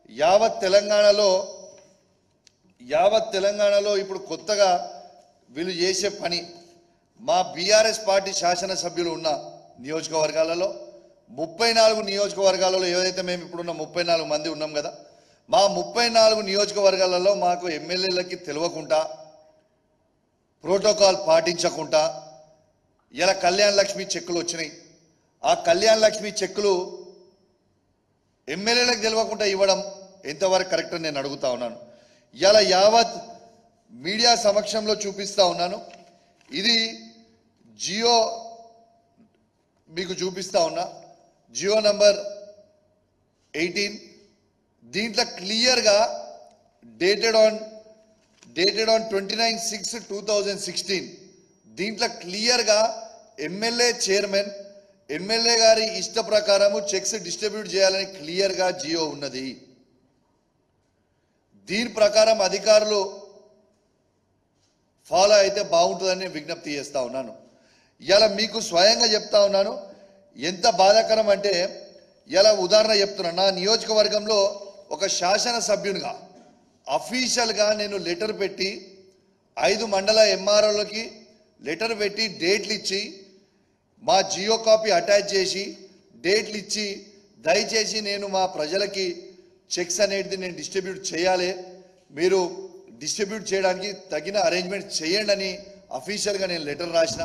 యావత్ తెలంగాణలో ఇప్పుడు కొత్తగా వీళ్ళు చేసే పని మా బీఆర్ఎస్ పార్టీ శాసనసభ్యులు ఉన్న నియోజకవర్గాలలో 34 నియోజకవర్గాలలో ఏదైతే మేము ఇప్పుడున్న 34 మంది ఉన్నాం కదా, మా 34 నియోజకవర్గాలలో మాకు ఎమ్మెల్యేలకి తెలియకుండా ప్రోటోకాల్ పాటించకుండా ఇలా కళ్యాణ లక్ష్మి చెక్కులు వచ్చినాయి. ఆ కళ్యాణ లక్ష్మి చెక్కులు ఎమ్మెల్యేలకు తెలియకుండా ఇవ్వడం ఎంతవరకు కరెక్ట్ అని నేను అడుగుతా ఉన్నాను. ఇలా యావత్ మీడియా సమక్షంలో చూపిస్తా ఉన్నాను. ఇది జియో మీకు చూపిస్తా ఉన్నా, జియో నంబర్ 18. దీంట్లో క్లియర్గా డేటెడ్ ఆన్ 29/6/2016 దీంట్లో క్లియర్గా ఎమ్మెల్యే చైర్మన్ ఎమ్మెల్యే గారి ఇష్ట ప్రకారము చెక్స్ డిస్ట్రిబ్యూట్ చేయాలని క్లియర్గా జియో ఉన్నది. దీని ప్రకారం అధికారులు ఫాలో అయితే బాగుంటుందని విజ్ఞప్తి చేస్తా ఉన్నాను. ఇలా మీకు స్వయంగా చెప్తా ఉన్నాను, ఎంత బాధాకరం అంటే ఇలా ఉదాహరణ చెప్తున్నా. నా నియోజకవర్గంలో ఒక శాసనసభ్యునిగా అఫీషియల్గా నేను లెటర్ పెట్టి 5 మండల ఎంఆర్ఓలకి లెటర్ పెట్టి డేట్లు ఇచ్చి మా జియో కాపీ అటాచ్ చేసి డేట్లు ఇచ్చి దయచేసి నేను మా ప్రజలకి చెక్స్ అనేది నేను డిస్ట్రిబ్యూట్ చేయాలి, మీరు డిస్ట్రిబ్యూట్ చేయడానికి తగిన అరేంజ్మెంట్ చేయండి అని అఫీషియల్గా నేను లెటర్ రాసిన.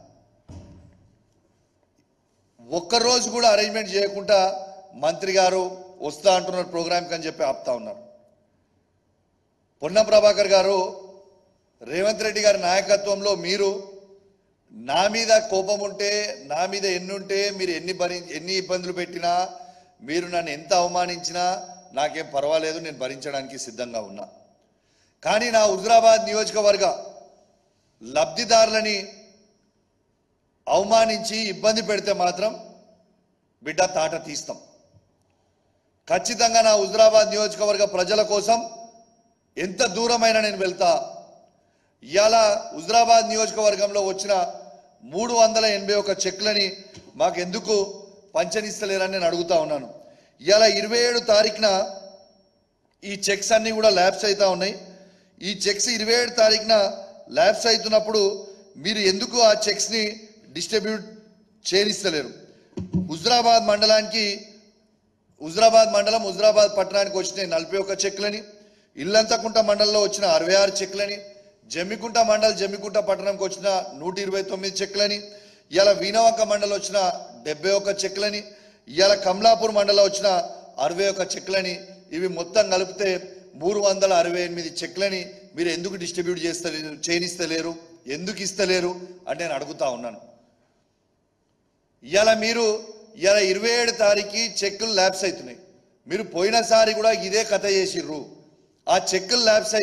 ఒక్కరోజు కూడా అరేంజ్మెంట్ చేయకుండా మంత్రి గారు వస్తా అంటున్నారు ప్రోగ్రామ్కి అని చెప్పి ఆపుతా ఉన్నారు. పొన్నం ప్రభాకర్ గారు రేవంత్ రెడ్డి గారి నాయకత్వంలో మీరు నా మీద కోపం ఉంటే, నా మీద ఎన్నుంటే, మీరు ఎన్ని ఇబ్బందులు పెట్టినా, మీరు నన్ను ఎంత అవమానించినా నాకేం పర్వాలేదు, నేను భరించడానికి సిద్ధంగా ఉన్నా. కానీ నా హుజురాబాద్ నియోజకవర్గ లబ్ధిదారులని అవమానించి ఇబ్బంది పెడితే మాత్రం బిడ్డ తాట తీస్తాం. ఖచ్చితంగా నా హుజురాబాద్ నియోజకవర్గ ప్రజల కోసం ఎంత దూరమైనా నేను వెళ్తా. ఇవాళ హుజురాబాద్ నియోజకవర్గంలో వచ్చిన 381 చెక్లని మాకెందుకు పంచనిస్తలేరని నేను అడుగుతా ఉన్నాను. ఇవాళ 27 తారీఖున ఈ చెక్స్ అన్నీ కూడా ల్యాబ్స్ అవుతా ఉన్నాయి. ఈ చెక్స్ 27 తారీఖున ల్యాబ్స్ అవుతున్నప్పుడు మీరు ఎందుకు ఆ చెక్స్ని డిస్ట్రిబ్యూట్ చేయనిస్తలేరు? హుజురాబాద్ మండలం హుజురాబాద్ పట్టణానికి వచ్చిన 41 చెక్లని, ఇల్లంతకుంట మండలంలో వచ్చిన 66 చెక్లని, జమ్మికుంట జమ్మికుంట పట్టణంకి వచ్చిన 129 చెక్లని, ఇలా వీణవంక మండలం వచ్చిన 71 చెక్లని, ఇలా కమలాపూర్ మండలం వచ్చిన 61 చెక్లని, ఇవి మొత్తం కలిపితే 368 చెక్లని మీరు ఎందుకు డిస్ట్రిబ్యూట్ చేయనిస్తలేరు, ఎందుకు ఇస్తలేరు అని నేను అడుగుతా ఉన్నాను. ఇలా మీరు 27 తారీఖు చెక్కులు ల్యాబ్స్ అవుతున్నాయి. మీరు పోయినసారి కూడా ఇదే కథ చేసిర్రు. ఆ చెక్కులు ల్యాబ్స్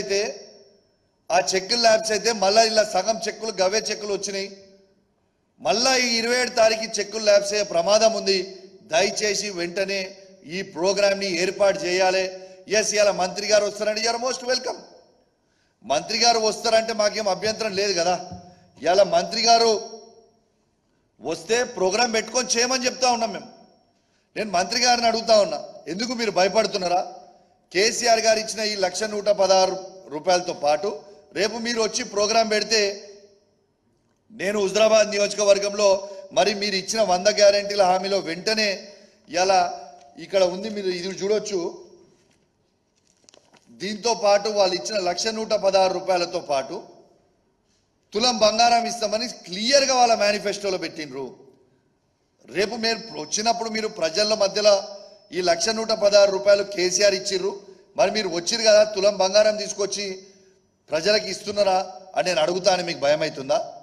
అయితే మళ్ళీ ఇలా సగం చెక్కులు గవే చెక్కులు వచ్చినాయి. మళ్ళీ ఈ 27 తారీఖు చెక్కులు ల్యాబ్స్ అయ్యే ప్రమాదం ఉంది. దయచేసి వెంటనే ఈ ప్రోగ్రామ్ని ఏర్పాటు చేయాలి. ఎస్, ఇలా మంత్రి గారు వస్తారంటే యూఆర్ మోస్ట్ వెల్కమ్. మంత్రి గారు వస్తారంటే మాకేం అభ్యంతరం లేదు కదా. ఇలా మంత్రి గారు వస్తే ప్రోగ్రాం పెట్టుకొని చేయమని చెప్తా ఉన్నాం మేము. నేను మంత్రి గారిని అడుగుతా ఉన్నా, ఎందుకు మీరు భయపడుతున్నారా? కేసీఆర్ గారు ఇచ్చిన ఈ 1,116 రూపాయలతో పాటు రేపు మీరు వచ్చి ప్రోగ్రాం పెడితే నేను హుజురాబాద్ నియోజకవర్గంలో మరి మీరు ఇచ్చిన 100 గ్యారెంటీల హామీలో వెంటనే ఇలా ఇక్కడ ఉంది, మీరు ఇది చూడొచ్చు. దీంతో పాటు వాళ్ళు ఇచ్చిన 1,116 రూపాయలతో పాటు తులం బంగారం ఇస్తామని క్లియర్గా వాళ్ళ మేనిఫెస్టోలో పెట్టినరు. రేపు మీరు వచ్చినప్పుడు మీరు ప్రజల మధ్యలో ఈ 1,116 రూపాయలు కేసీఆర్ ఇచ్చిర్రు, మరి మీరు వచ్చిర్రు కదా, తులం బంగారం తీసుకొచ్చి ప్రజలకు ఇస్తున్నారా అని నేను అడుగుతాను. మీకు భయం అవుతుందా?